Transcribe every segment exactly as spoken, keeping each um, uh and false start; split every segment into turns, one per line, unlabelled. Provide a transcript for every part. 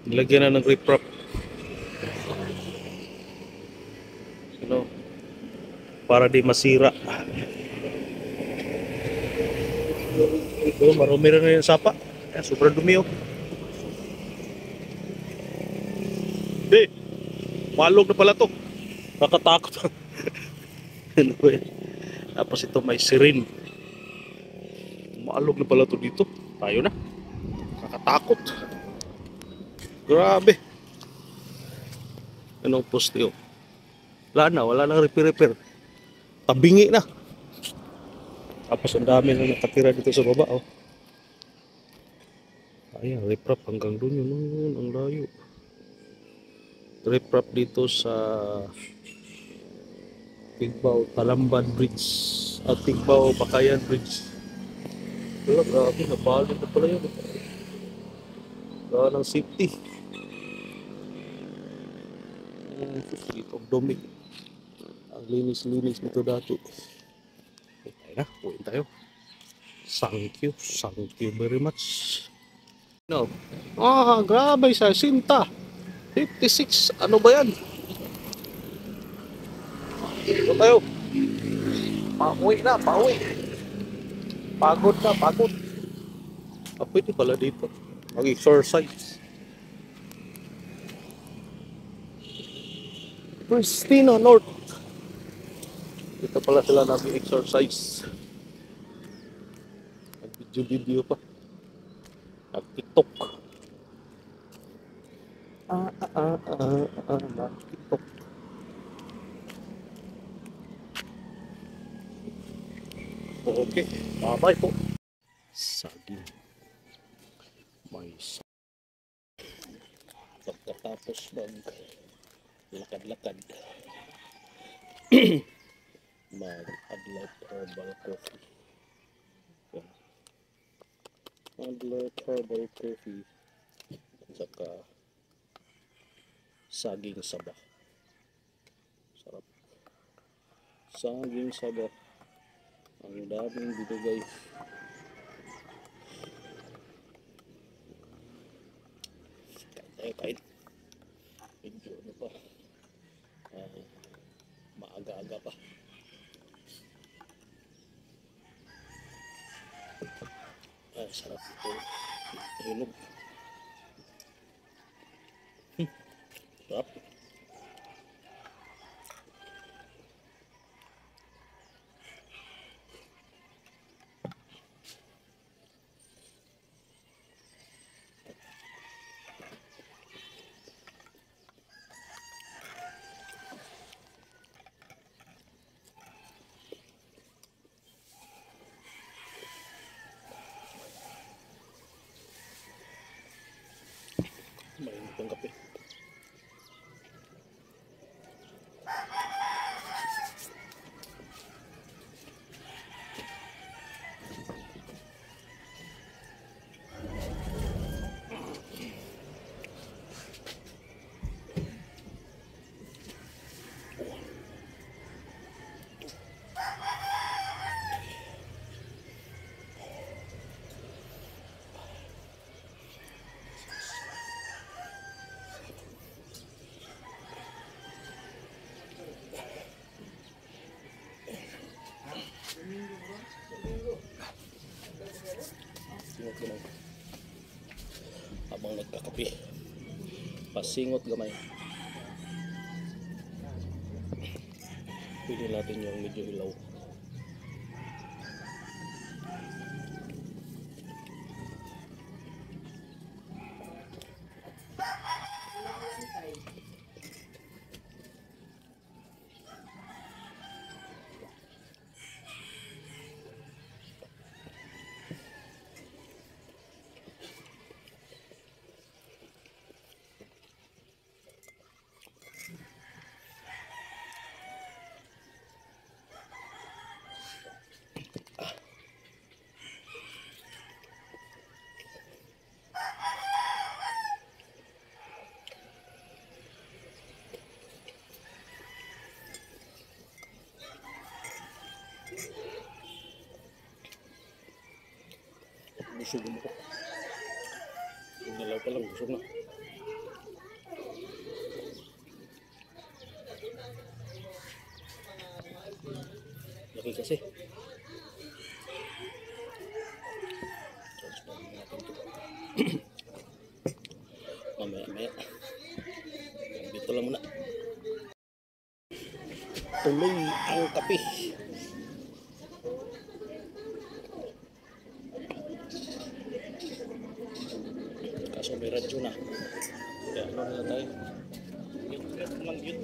Nilagyan na ng riprap. You para di masira. Ito, marumi na yung sapa. Ayan, sobrang dumi oh. Eh, malog na pala to. Nakatakot. Ano ba yan? Tapos ito may sirin. Maalog na pala to dito. Tayo na. Nakatakot. Grabe. Anong poste oh? Wala na, wala nang repair-repair. Tabingi na. Tapos ang dami na nakatira dito sa baba oh. Ayan, riprap hanggang doon yun. Yun, ang layo. Riprap dito sa Tigbao, Talamban Bridge. At Tigbao, Bakayan Bridge. Wala, grabe, nabalid na pala yun. Wala ng safety. Dito, dumi. Ang linis-linis nito dati. Okay, tayo na, uwi tayo. Thank you, thank you very much. No. Ah, grabe sa Sinta. fifty-six, ano ba yan? Ito tayo. Pauwi na, pauwi. Pagod na, pagod. Ah, pwede pala dito. Mag-exercise. Pristina North. Dito pala sila nag-exercise. Nag-video-video pa. Nag-tiktok. Ah, ah, ah, ah, ah, nag-tiktok. Okay, bye-bye po. Saging. May saging. Pagkatapos mag lakad-lakad. Mag-adlaw herbal coffee. Adlaw herbal coffee. At saka saging saba. Sarap. Saging saba. Ang daming binigay. Kain tayo, kain. Medyo ano pa. Uh, maaga-aga pa. Ah, sarap ito. Hinog. Hmm. Sarap. Mainit ang kape. Singot gamay. Habang nagkakape. Pasingot gamay. Pili natin yung medyo ilaw. Busog mo ko. Yung dalaw pa lang, busog na. laki kasi. Transfer natin ito. Mamaya-maya. Dito lang muna. Tuloy ang kape. Kaso may radyo na. Kaya ano na tayo? Yun lang yun.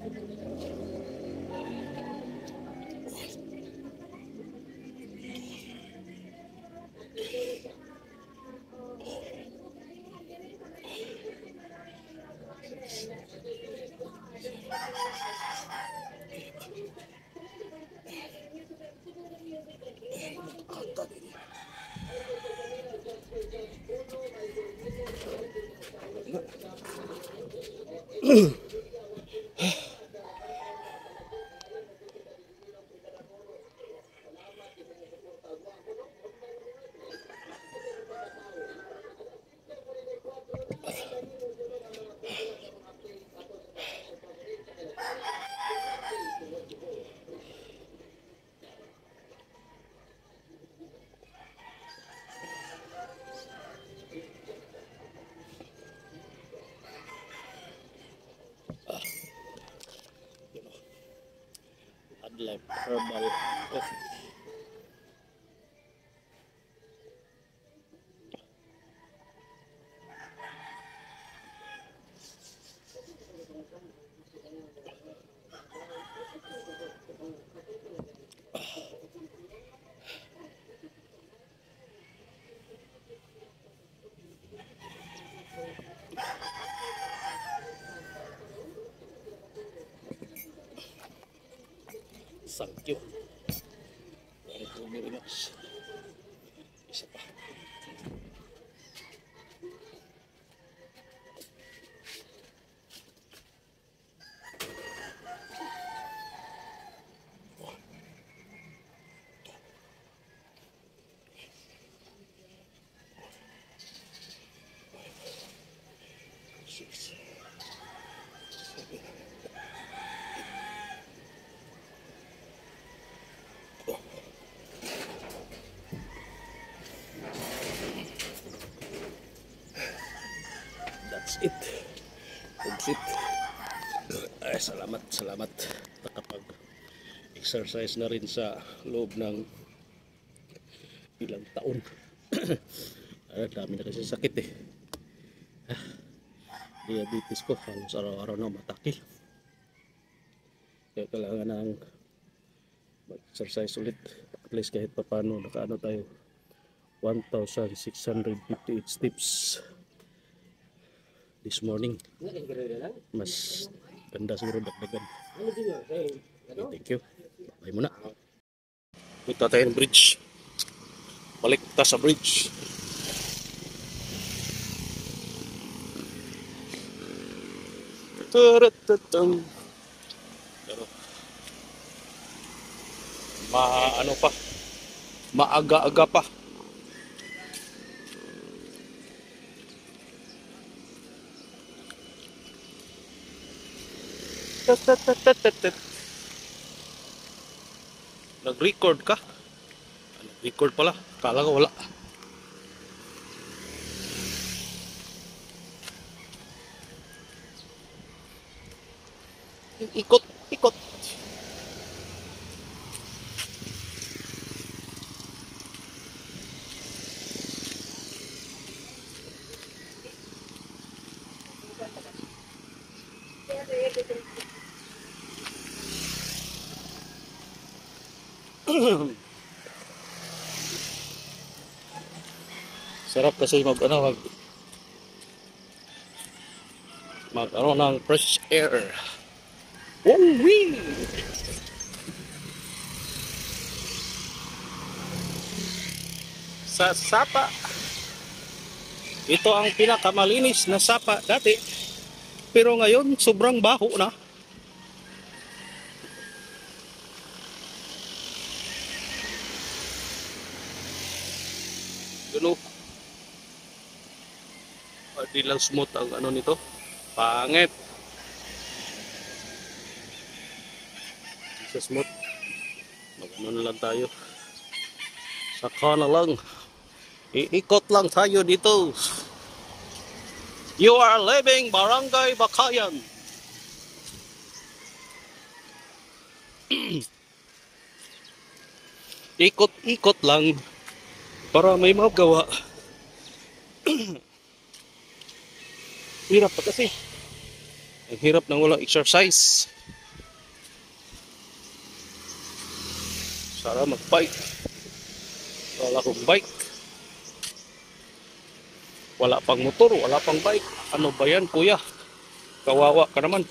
Adlife Herbal Coffee. Thank you. Thank you very much. Isa pa. Six. That's it. That's it. Ay, salamat, salamat. Nakapag-exercise na rin sa loob ng ilang taon. Ay, dami na kasi sakit eh. Ah, diabetes ko, halos araw-araw na matake. Kaya kailangan ng mag-exercise ulit. At least kahit pa paano, nakaano tayo. one thousand six hundred fifty-eight steps this morning. Mas ganda siguro dagdagan. Okay, thank you. Bye muna. Punta tayo ng bridge. Balik ta sa bridge. Taratatang. Pero ma ano pa? Maaga-aga pa. Nag-record ka? Nag-record pala. Kala ko wala. Ikot, ikot. Sarap kasi mag ano mag mag ano ng fresh air. Oh wee! Sa sapa. Ito ang pinakamalinis na sapa dati. Pero ngayon sobrang baho na. Ano? Di lang smooth ang ano nito. Pangit. Sa smooth. Mag-ano na lang tayo. Saka na lang. Iikot lang tayo dito. You are leaving Barangay Bakayan. Ikot-ikot lang para may magawa. Hirap pa kasi. Ang hirap nang walang exercise. Sana mag-bike. Wala akong bike. Wala pang motor, wala pang bike. Ano ba yan, kuya? Kawawa ka naman.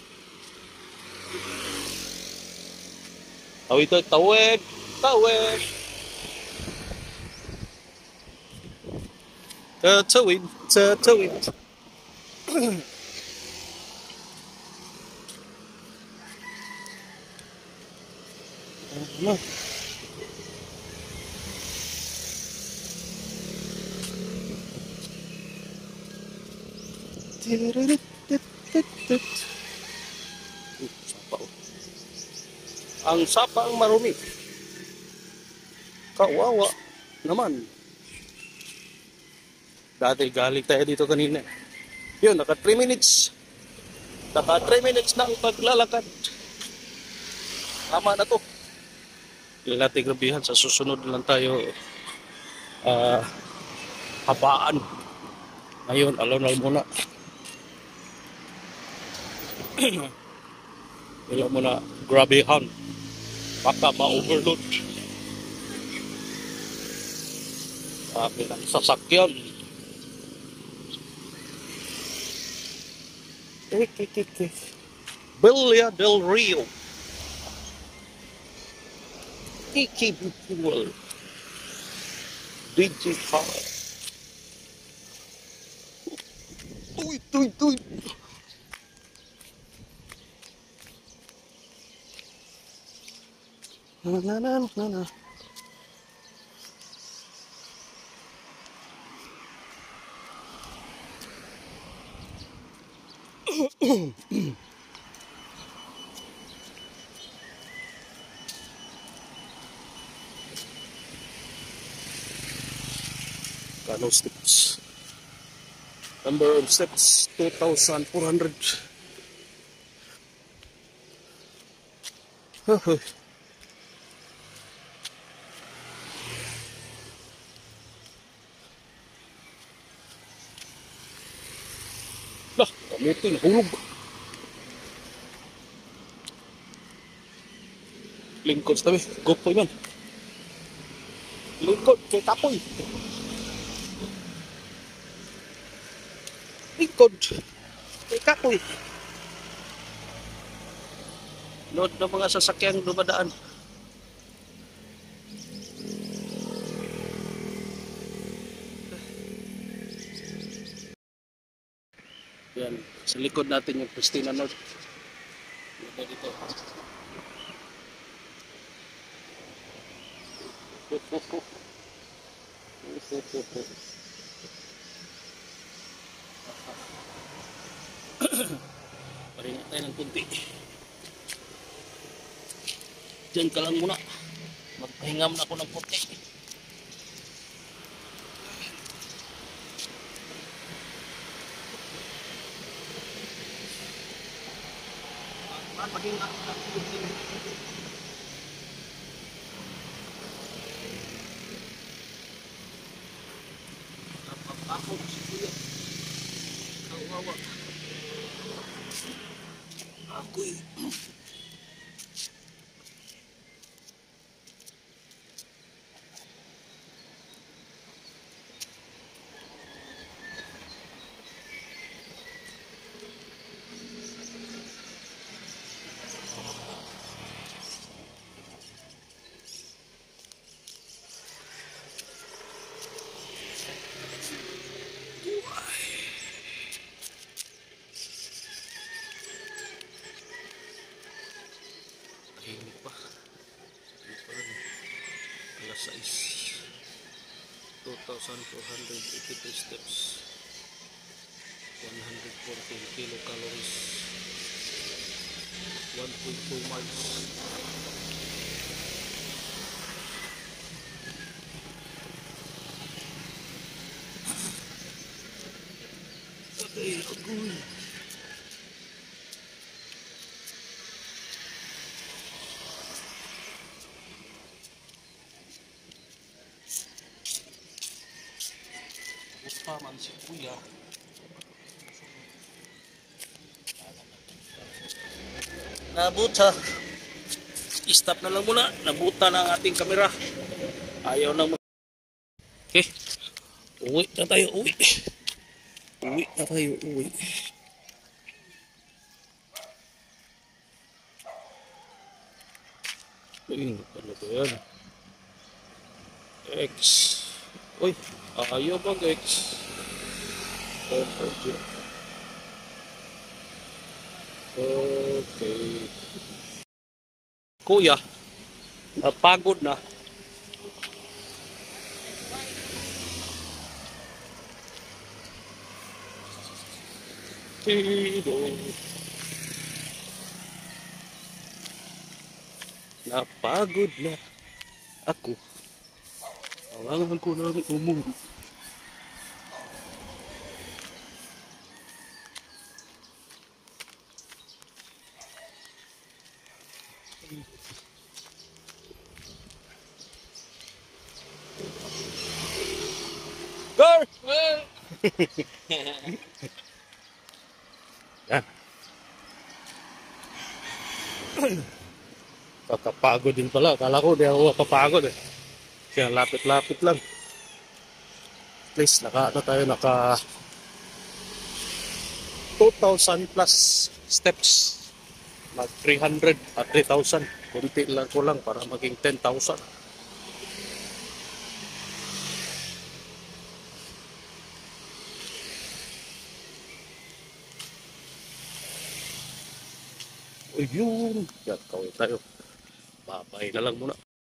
Tawid, tawid, tawid. Uh, tawid, uh, tawid. Ano? Sapa. Ang sapa ang marumi. Kawawa naman. Dati galing tayo dito kanina. Yun, naka three minutes. Naka three minutes na ang paglalakad. Tama na to. Hindi natin grabihan. Sa susunod lang tayo uh, habaan. Ngayon, alonal muna. Wala muna grabihan. Baka ma-overload. Sabi ng sasakyan. Villa del Rio. Iki Bukual. Digital. Uy, uy, uy. Na na na na na. Kano steps? Number of steps two thousand four hundred. Lah, kamuti nahulog. Lingkod sa tabi, gopoy man. Lingkod kay kapoy. Lingkod kay kapoy. Load ng mga sasakyang dumadaan. Yan, sa likod natin yung Christina North. Dito dito. Paringat tayo ng kunti. Diyan ka lang muna. Magpahingam na ako ng kunti. Maging ako si kuya. Kawawa. Ako'y tahimik pa. Alas sais. two thousand four hundred eighty-two steps. one hundred fourteen kilocalories. one point two miles. Ay, agoy. Gusto man si kuya. Nabuta. Stop na lang muna. Nabuta na ang ating kamera. Ayaw na mo. Okay. Uwi na tayo. Uwi. Uwi na tayo. Uwi. Uy, ano ba yan? X. Uy, ayaw mag X. Okay. Okay. Kuya, uh, pagod na. Napagod na ako. Alangan ko na umong. Girl! Yan. Kakapagod din pala. Kala ko di ako papagod eh. Kaya lapit-lapit lang. At least naka ano tayo, naka two thousand plus steps. Mag three hundred at three thousand. Kunti lang ko lang para maging ten thousand. Ayun. Yan, kawin tayo. Babay na lang muna.